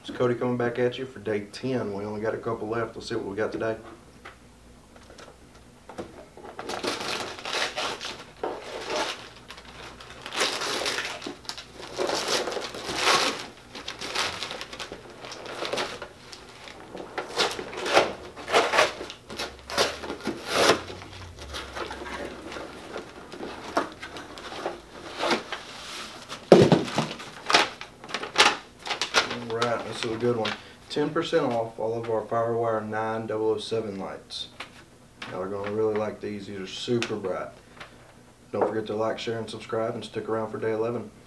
It's Cody coming back at you for day 10. We only got a couple left. Let's see what we got today. Alright, this is a good one. 10% off all of our Firewire 9007 lights. Y'all are going to really like these. These are super bright. Don't forget to like, share, and subscribe, and stick around for day 11.